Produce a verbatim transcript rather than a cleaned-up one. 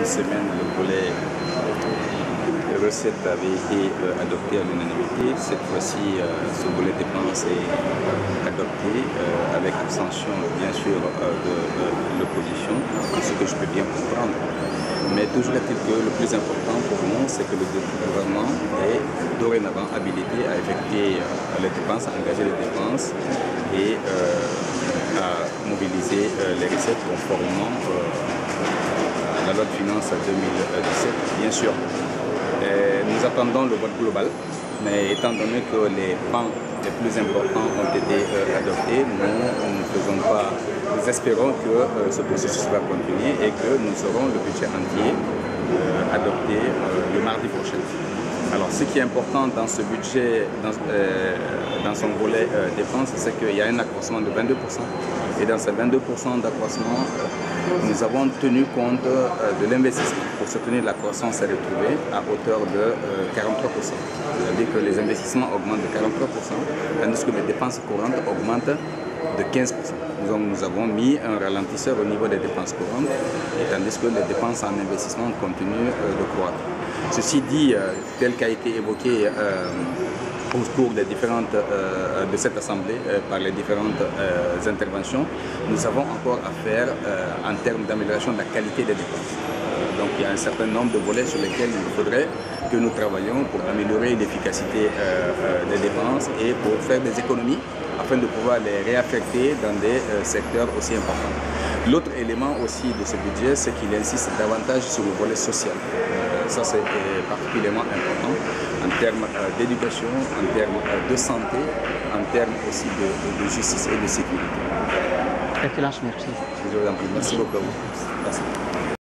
une semaine, le volet recettes avait été euh, adopté à l'unanimité. Cette fois-ci, euh, ce volet dépenses est adopté euh, avec abstention, bien sûr, euh, de, de l'opposition, ce que je peux bien comprendre. Mais toujours est-il que le plus important pour nous, c'est que le gouvernement est dorénavant habilité à effectuer euh, les dépenses, à engager les dépenses et euh, à mobiliser euh, les recettes conformément euh, à la loi de finances deux mille dix-sept, bien sûr. Et nous attendons le vote global, mais étant donné que les pans les plus importants ont été euh, adoptés, nous ne faisons pas, nous espérons que euh, ce processus va continuer et que nous aurons le budget entier euh, adopté euh, le mardi prochain. Alors ce qui est important dans ce budget, dans, euh, dans son volet euh, dépenses, c'est qu'il y a un accroissement de vingt-deux pour cent. Et dans ces vingt-deux pour cent d'accroissement, nous avons tenu compte euh, de l'investissement. Pour soutenir la croissance est retrouvée à hauteur de euh, quarante-trois pour cent. C'est-à-dire que les investissements augmentent de quarante-trois pour cent, tandis que les dépenses courantes augmentent de quinze pour cent. Nous, nous avons mis un ralentisseur au niveau des dépenses courantes, et tandis que les dépenses en investissement continuent euh, de croître. Ceci dit, euh, tel qu'a été évoqué euh, au cours des différentes, euh, de cette Assemblée euh, par les différentes euh, interventions, nous avons encore à faire euh, en termes d'amélioration de la qualité des dépenses. Euh, donc il y a un certain nombre de volets sur lesquels il faudrait que nous travaillions pour améliorer l'efficacité euh, euh, des dépenses et pour faire des économies afin de pouvoir les réaffecter dans des euh, secteurs aussi importants. L'autre élément aussi de ce budget, c'est qu'il insiste davantage sur le volet social. Euh, ça, c'est euh, particulièrement important en termes euh, d'éducation, en termes euh, de santé, en termes aussi de, de justice et de sécurité. Excellence, merci. Je vous en prie. Merci beaucoup. Merci.